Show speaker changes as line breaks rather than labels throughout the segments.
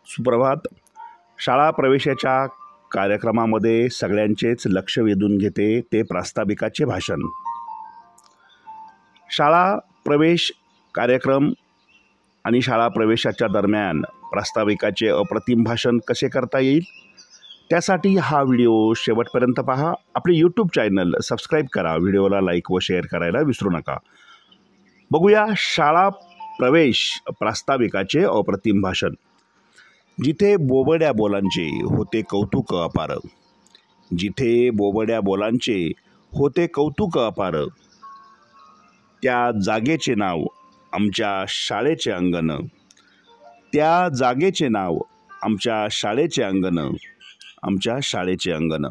सुप्रभात. शाळा प्रवेशाच्या कार्यक्रमामध्ये सगळ्यांचेच लक्ष वेधून घेते ते प्रास्ताविकाचे भाषण. शाळा प्रवेश कार्यक्रम आणि शाळा प्रवेशाच्या दरम्यान प्रास्ताविकाचे अप्रतिम भाषण कसे करता येईल, त्यासाठी हा व्हिडिओ शेवटपर्यंत पहा. आपले यूट्यूब चॅनल सबस्क्राईब करा, व्हिडिओला लाईक व शेअर करायला विसरू नका. बघूया शाळा प्रवेश प्रास्ताविकाचे अप्रतिम भाषण. जिथे बोबड्या बोलांचे होते कौतुक अपार, जिथे बोबड्या बोलांचे होते कौतुक अपार, त्या जागेचे नाव आमच्या शाळेचे अंगण, त्या जागेचे नाव आमच्या शाळेचे अंगण, आमच्या शाळेचे अंगण.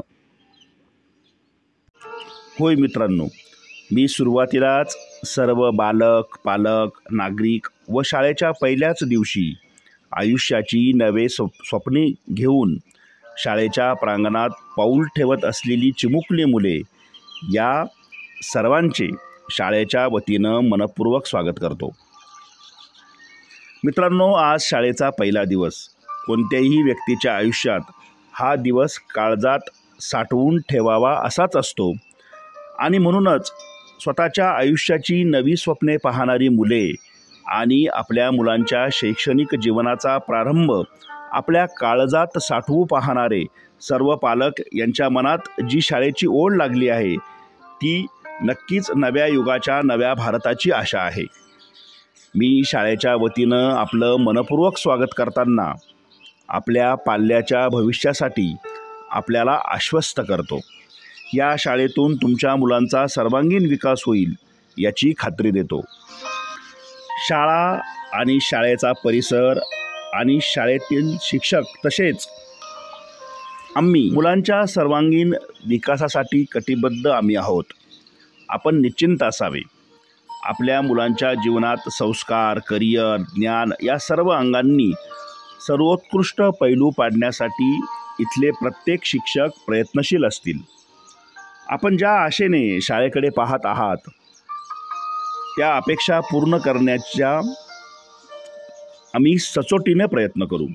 होय मित्रांनो, मी सुरुवातीलाच सर्व बालक, पालक, नागरिक व शाळेच्या पहिल्याच दिवशी आयुष्याची नवे स्वप्ने घेऊन शाळेच्या प्रांगणात पाऊल ठेवत असलेली चिमुकली मुले, या सर्वांचे शाळेच्या वतीनं मनपूर्वक स्वागत करतो. मित्रांनो, आज शाळेचा पहिला दिवस. कोणत्याही व्यक्तीच्या आयुष्यात हा दिवस काळजात साठवून ठेवावा असाच असतो आणि म्हणूनच स्वतःच्या आयुष्याची नवी स्वप्ने पाहणारी मुले आणि आपल्या मुलांच्या शैक्षणिक जीवनाचा प्रारंभ आपल्या काळजात साठवू पाहणारे सर्व पालक यांच्या मनात जी शाळेची ओढ लागली आहे, ती नक्कीच नव्या युगाच्या नव्या भारताची आशा आहे. मी शाळेच्या वतीनं आपलं मनपूर्वक स्वागत करताना आपल्या पाल्याच्या भविष्यासाठी आपल्याला आश्वस्त करतो. या शाळेतून तुमच्या मुलांचा सर्वांगीण विकास होईल याची खात्री देतो. शाळा आणि शाळेचा परिसर आणि शाळेतील शिक्षक तसेच आम्ही मुलांच्या सर्वांगीण विकासासाठी कटिबद्ध आहोत. आपण निश्चिंत असावे. आपल्या मुलांच्या जीवनात संस्कार, करिअर, ज्ञान या सर्व अंगांनी सर्वोत्कृष्ट पैलू पाडण्यासाठी इथले प्रत्येक शिक्षक प्रयत्नशील असतील. आपण ज्या आशेने शाळेकडे पाहत आहात, त्या अपेक्षा पूर्ण करण्याच्या आम्ही सचोटीने प्रयत्न करू.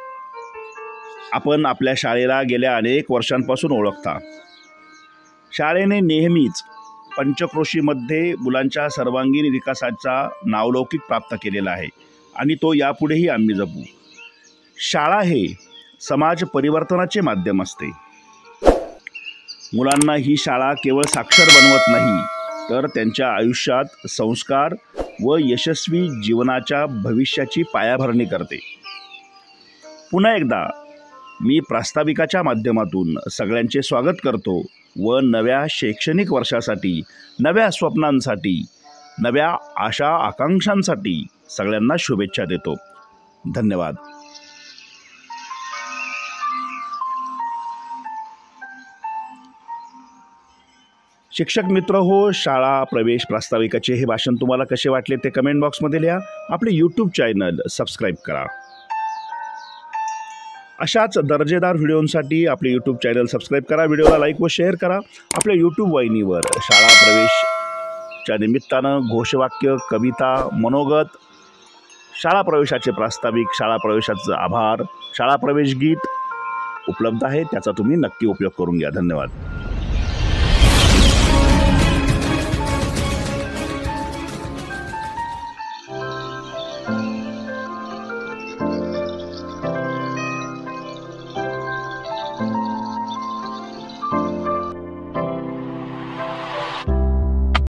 आपण आपल्या शाळेला गेल्या अनेक वर्षांपासून ओळखता. शाळेने नेहमीच पंचक्रोशीमध्ये मुलांच्या सर्वांगीण विकासाचा नावलौकिक प्राप्त केलेला आहे आणि तो यापुढेही आम्ही जपू. शाळा हे समाज परिवर्तनाचे माध्यम असते. मुलांना ही शाळा केवळ साक्षर बनवत नाही, तर त्यांच्या आयुष्यात संस्कार व यशस्वी जीवनाच्या भविष्याची पायाभरणी करते. पुन्हा एकदा मी प्रास्ताविकाच्या माध्यमातून सगळ्यांचे स्वागत करतो व नव्या शैक्षणिक वर्षासाठी, नव्या स्वप्नांसाठी, नव्या आशा आकांक्षांसाठी सगळ्यांना शुभेच्छा देतो. धन्यवाद. शिक्षक मित्र हो, शाळा प्रवेश प्रास्ताविकाचे हे भाषण तुम्हाला कसे वाटले ते कमेंट बॉक्समध्ये लिहा. आपले यूट्यूब चॅनल सबस्क्राईब करा. अशाच दर्जेदार व्हिडिओंसाठी आपले यूट्यूब चॅनल सबस्क्राईब करा, व्हिडिओला लाईक व शेअर करा. आपल्या यूट्यूब वाहिनीवर शाळा प्रवेशच्या निमित्तानं घोषवाक्य, कविता, मनोगत, शाळा प्रवेशाचे प्रास्ताविक, शाळा प्रवेशाचं आभार, शाळा प्रवेश गीत उपलब्ध आहे. त्याचा तुम्ही नक्की उपयोग करून घ्या. धन्यवाद.